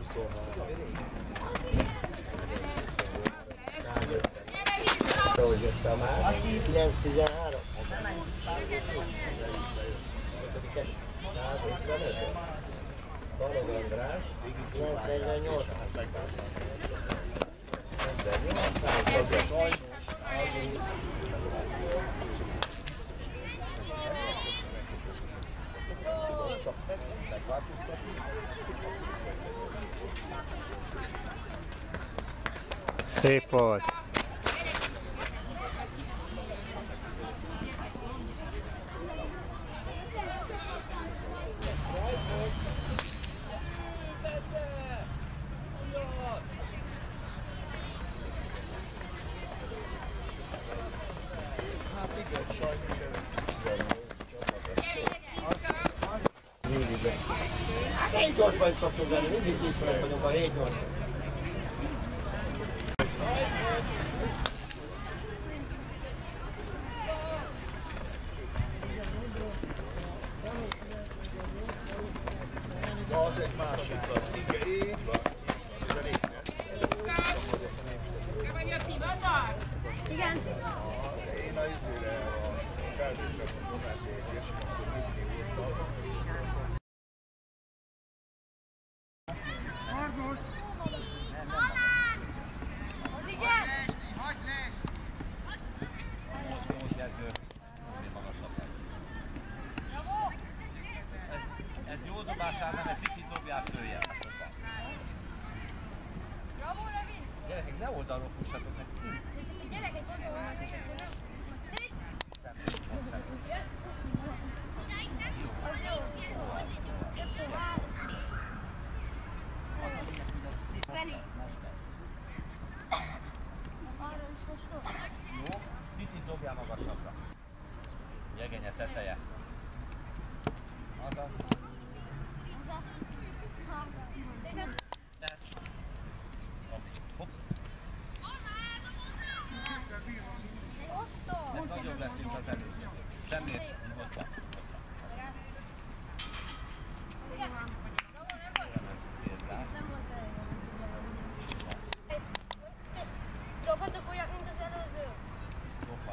Hogy jöttem már? 9-13. 155. Balog András, 948. Szép volt. Hát 7-8-ban szoktunk lenni, mindig 10-ben vagyunk a 7-8-ban. Az egy másik, az igen, így van. Te vagy a Tivadar? Igen. Én a izére a felvésebb a Donát és akkor mindig voltam. Az igen? Ez jó dobásár, nem, ezt kicsit dobják följebb. Bravo, Levi! Gyerekek, ne oldalról fussatok neki. Gyerekek, oldalról fussatok. Jó, picit dobjál magasabbra. Jegenye teteje. Azaz. Hopp. Ez nagyobb lett, mint az előző. Szemét nyugodtan. Dobhatok olyat, mint az előző? Dobhat.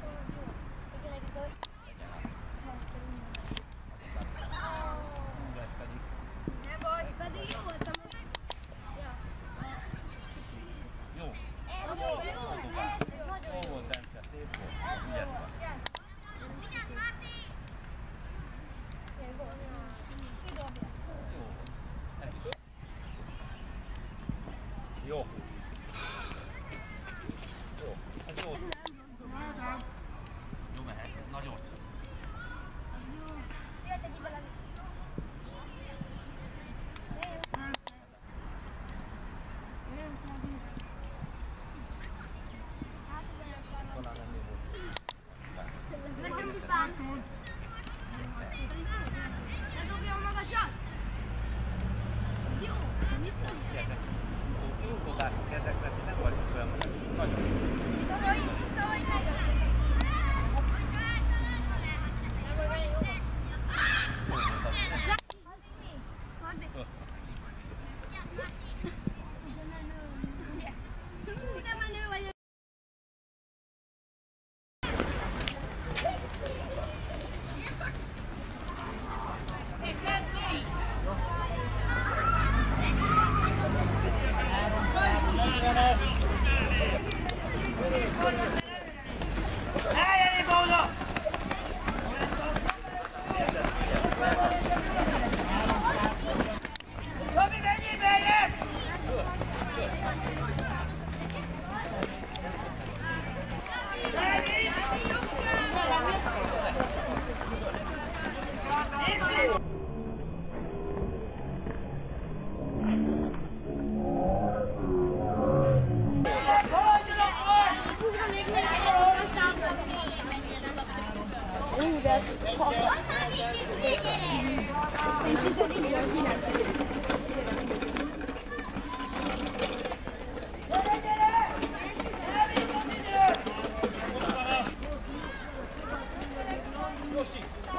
Nem baj, pedig jó voltam. Jó. Jó volt, Bence, szép volt. Ügyes van. Jó. Ez is. Jó. Jó. Ez jó. Jó mehet. Nagyon. Ne dobjam magasat! Jó! Jó dobások ezek, mert ti nem vagytok olyan nagyon. Tavaly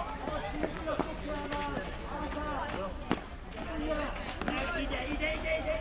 Ide!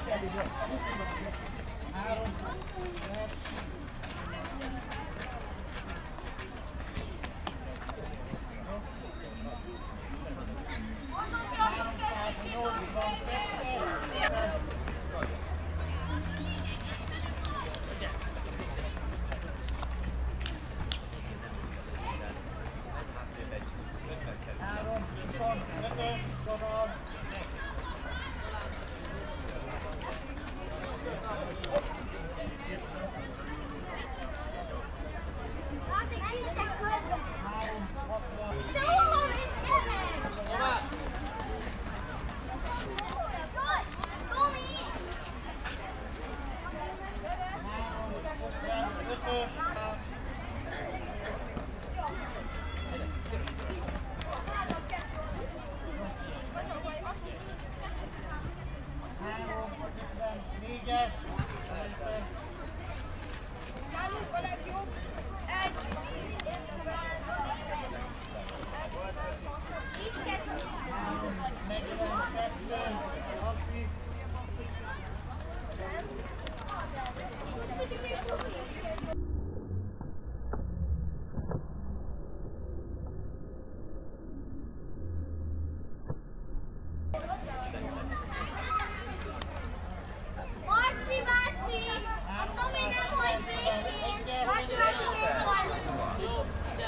Marci bácsi! A Tomi nem volt végén! Marci bácsi kész van!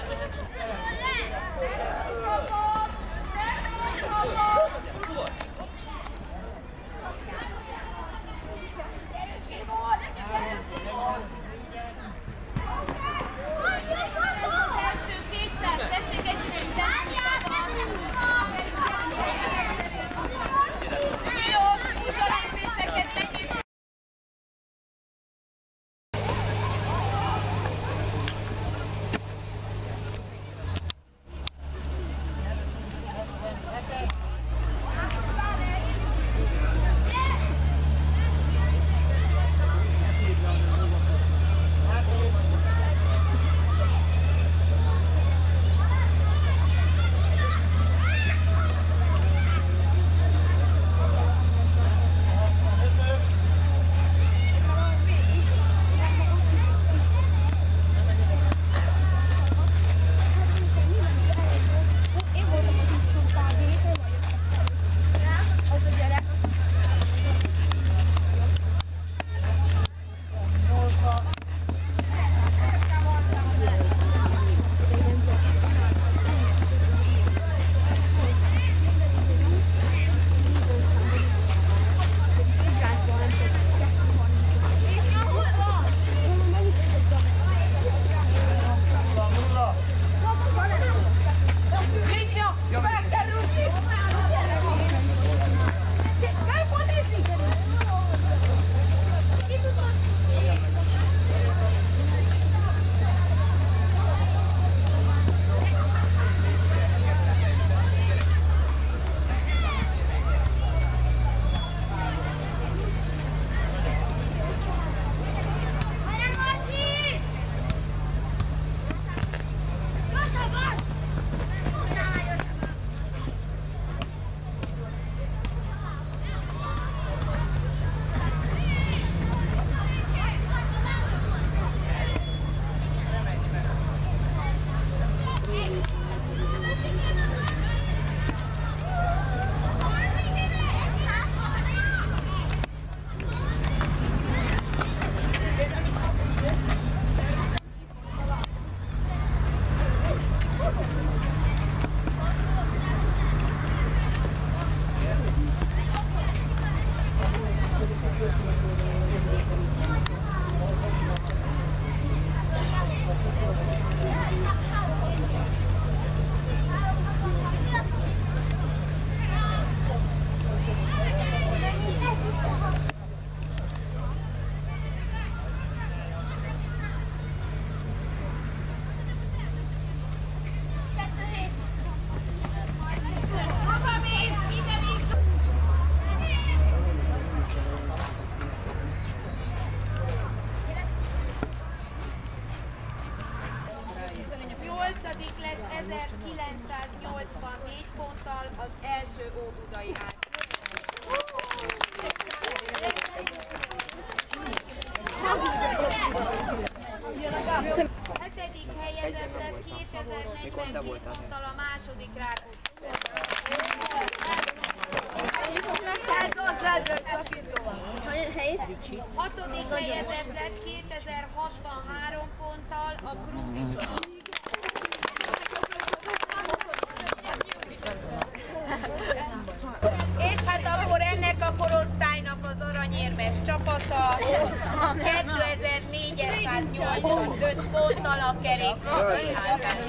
Első 200, tessék egy kilós húzalépéseket tegyék. 2040 ponttal a második Rákóczi. Ez az szakító. Hatodik helyezett lett 2063 ponttal a Krúdi. És hát akkor ennek a korosztálynak az aranyérmes csapata 2485 ponttal a kerékpárházás.